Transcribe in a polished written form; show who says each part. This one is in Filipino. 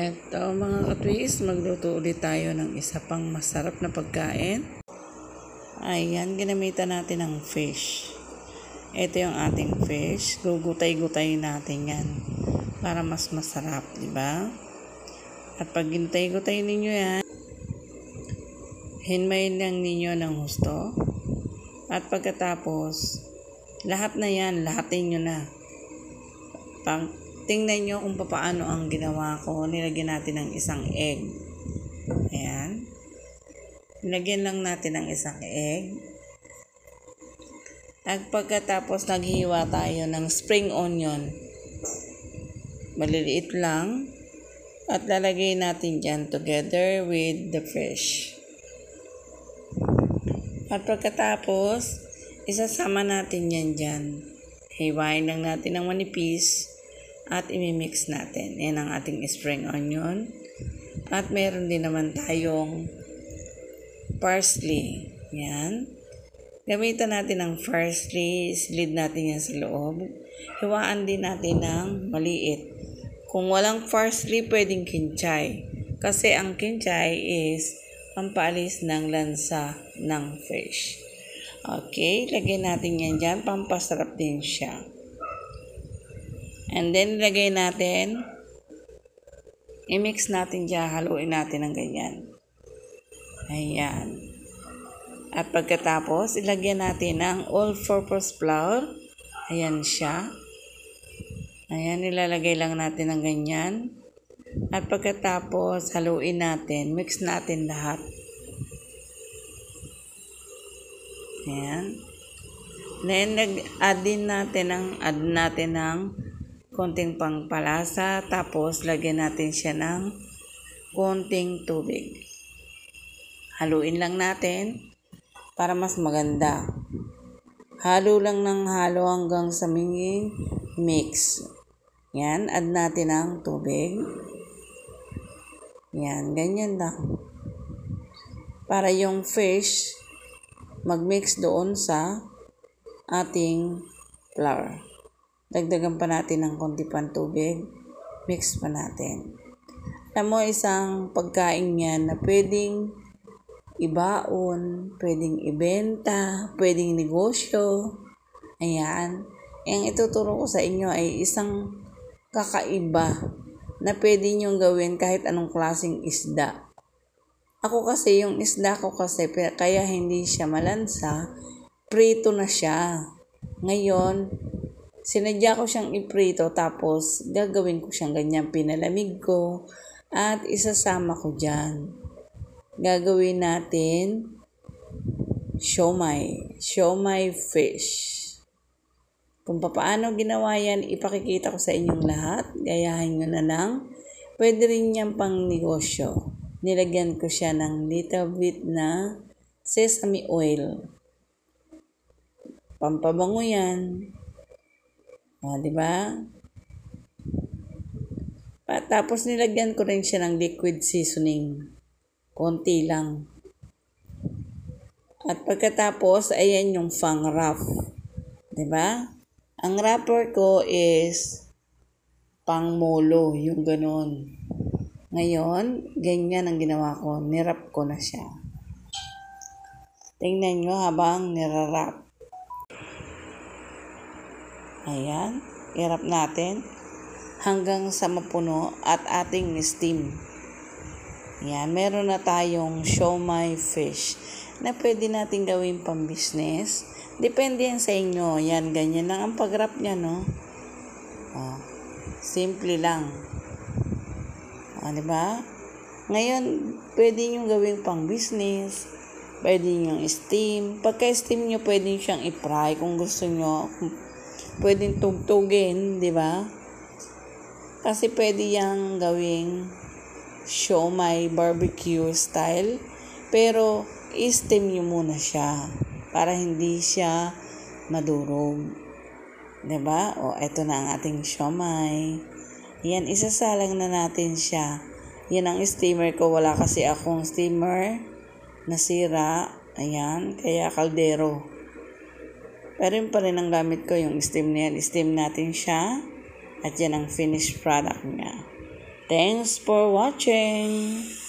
Speaker 1: Eto mga katwis, magluto ulit tayo ng isa pang masarap na pagkain. Ayan, ginamitan natin ng fish. Ito yung ating fish. Gugutay-gutay natin yan para mas masarap, di ba? At pag ginutay-gutay ninyo yan, hinmayin lang ninyo ng husto. At pagkatapos, lahat na yan, lahatin nyo na. Tingnan nyo kung paano ang ginawa ko. Nilagyan natin ng isang egg. Ayan. Nilagyan lang natin ng isang egg. At pagkatapos naghiwa tayo ng spring onion. Maliliit lang. At lalagay natin dyan together with the fish. At pagkatapos, isasama natin yan dyan. Hiwain lang natin ng manipis. At imimix natin. Yan ang ating spring onion. At meron din naman tayong parsley. Yan. Gamitan natin ng parsley. Silid natin yan sa loob. Hiwaan din natin ng maliit. Kung walang parsley, pwedeng kinchay. Kasi ang kinchay is pampaalis ng lansa ng fish. Okay, lagyan natin yan dyan. Pampasarap din siya. And then, ilagay natin, i-mix natin dyan, haluin natin ng ganyan. Ayan. At pagkatapos, ilagyan natin ng all-purpose flour. Ayan siya. Ayan, ilalagay lang natin ng ganyan. At pagkatapos, haluin natin, mix natin lahat. Ayan. Then, add natin ng konting pangpalasa, tapos lagyan natin siya ng konting tubig. Haluin lang natin para mas maganda. Halo lang ng halo hanggang sa maging mix. Yan, add natin ang tubig. Yan, ganyan lang. Para yung fish mag-mix doon sa ating flour. Dagdagan pa natin ng konti pang tubig. Mix pa natin. Alam mo, isang pagkain yan na pwedeng ibaon, pwedeng ibenta, pwedeng negosyo. Ayan. Ang ituturo ko sa inyo ay isang kakaiba na pwede nyo gawin kahit anong klaseng isda. Ako kasi, yung isda ko kasi, kaya hindi siya malansa, prito na siya. Ngayon, sinadya ko siyang iprito, tapos gagawin ko siyang ganyan, pinalamig ko, at isasama ko dyan. Gagawin natin siomai fish. Kung paano ginawa yan, ipakikita ko sa inyong lahat. Gayahin nyo na lang. Pwede rin yan pang negosyo. Nilagyan ko siya ng little bit na sesame oil. Pampabango yan. O, diba? Tapos nilagyan ko rin siya ng liquid seasoning. Konti lang. At pagkatapos, ayan yung fang wrap. Diba? Ang wrapper ko is pangmolo, yung ganon. Ngayon, ganyan ang ginawa ko. Nirap ko na siya. Tingnan nyo habang nirarap. Ayan, i-wrap natin hanggang sa mapuno at ating steam. Ayan, meron na tayong siomai fish na pwede natin gawin pang business. Depende yan sa inyo. Yan, ganyan lang ang pag-wrap niya, no? Oh, simple lang. O, diba? Ngayon, pwede nyo gawin pang business. Pwede nyo steam. Pagka-steam nyo, pwede nyo siyang i-fry kung gusto nyo. Pwedeng tugtugin, di ba? Kasi pwede yang gawing siomai barbecue style. Pero, i-steam nyo muna siya para hindi siya madurog. Di ba? O, eto na ang ating siomai. Yan, isasalang na natin siya. Yan ang steamer ko. Wala kasi akong steamer. Nasira. Ayan, kaya kaldero. Pero yun pa rin ang gamit ko, yung steam na yan. Steam natin siya. At yan ang finished product niya. Thanks for watching.